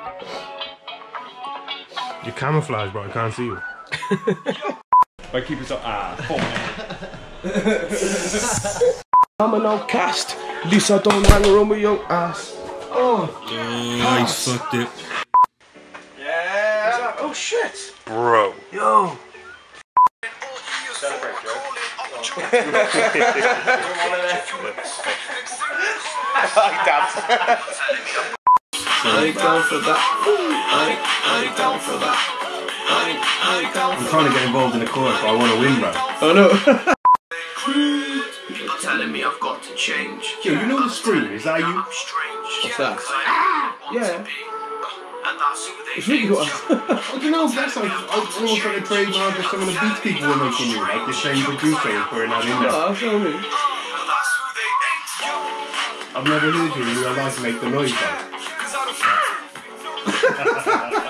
You're camouflage, bro. I can't see you. I keep it up. I'm an outcast. Lisa don't hang around with young ass. Oh, I fucked it. Yeah. Oh shit. Bro. Yo. Celebrate, Joe. I ain't down for that. I ain't down for that. I'm trying to get involved in the chorus, but I want to win, bro. Oh no. You're telling me I've got to change. Yo, you know the scream? Is that you? I'm strange. What's that? Yeah. And that's who they It's really think. good. I don't know, that's like almost like a trademark of some of the beats people were making you, like the same producer and putting that in there. Oh, show me. And that's who they ain't. I've never heard you in real life make the noise, though. 'Cause I don't